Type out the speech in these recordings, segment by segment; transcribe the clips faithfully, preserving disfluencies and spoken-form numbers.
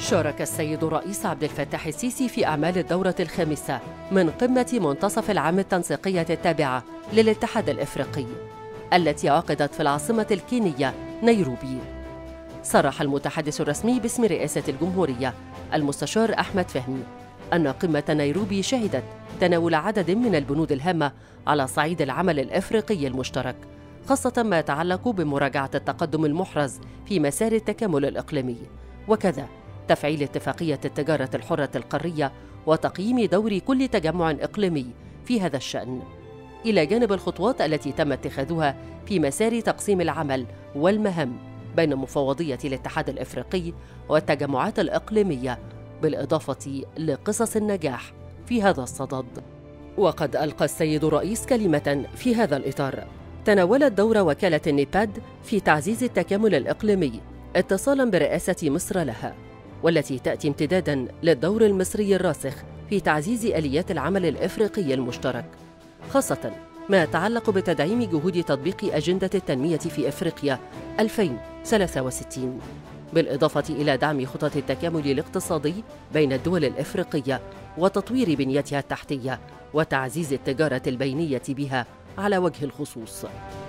شارك السيد الرئيس عبد الفتاح السيسي في أعمال الدورة الخامسة من قمة منتصف العام التنسيقية التابعة للاتحاد الإفريقي التي عقدت في العاصمة الكينية نيروبي. صرح المتحدث الرسمي باسم رئاسة الجمهورية المستشار أحمد فهمي أن قمة نيروبي شهدت تناول عدد من البنود الهامة على صعيد العمل الإفريقي المشترك، خاصة ما يتعلق بمراجعة التقدم المحرز في مسار التكامل الإقليمي، وكذا تفعيل اتفاقية التجارة الحرة القارية وتقييم دور كل تجمع إقليمي في هذا الشأن، إلى جانب الخطوات التي تم اتخاذها في مسار تقسيم العمل والمهام بين مفوضية الاتحاد الإفريقي والتجمعات الإقليمية، بالإضافة لقصص النجاح في هذا الصدد. وقد ألقى السيد الرئيس كلمة في هذا الإطار. تناولت دور وكالة النيباد في تعزيز التكامل الإقليمي اتصالاً برئاسة مصر لها، والتي تأتي امتداداً للدور المصري الراسخ في تعزيز آليات العمل الإفريقي المشترك، خاصة ما يتعلق بتدعيم جهود تطبيق أجندة التنمية في إفريقيا ألفين وثلاثة وستين، بالإضافة إلى دعم خطط التكامل الاقتصادي بين الدول الإفريقية وتطوير بنيتها التحتية وتعزيز التجارة البينية بها على وجه الخصوص.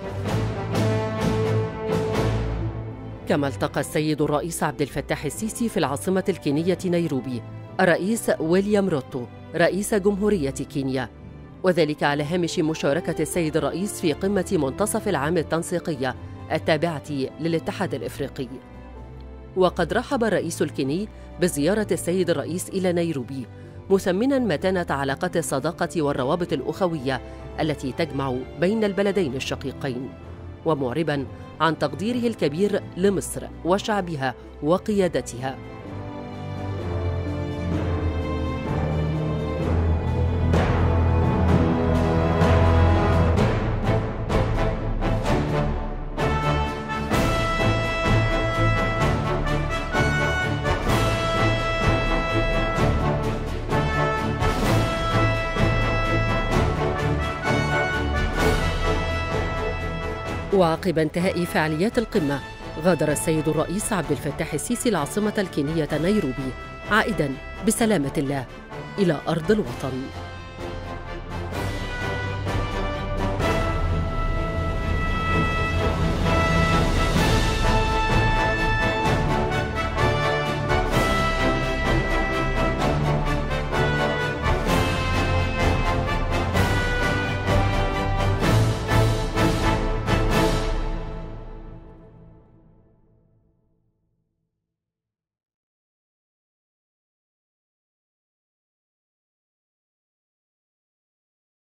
كما التقى السيد الرئيس عبد الفتاح السيسي في العاصمة الكينية نيروبي الرئيس ويليام روتو رئيس جمهورية كينيا، وذلك على هامش مشاركة السيد الرئيس في قمة منتصف العام التنسيقية التابعة للاتحاد الإفريقي. وقد رحب الرئيس الكيني بزيارة السيد الرئيس إلى نيروبي، مثمناً متانة علاقات الصداقة والروابط الأخوية التي تجمع بين البلدين الشقيقين، ومعرباً عن تقديره الكبير لمصر وشعبها وقيادتها. وعقب انتهاء فعاليات القمة، غادر السيد الرئيس عبد الفتاح السيسي العاصمة الكينية نيروبي عائداً بسلامة الله إلى أرض الوطن.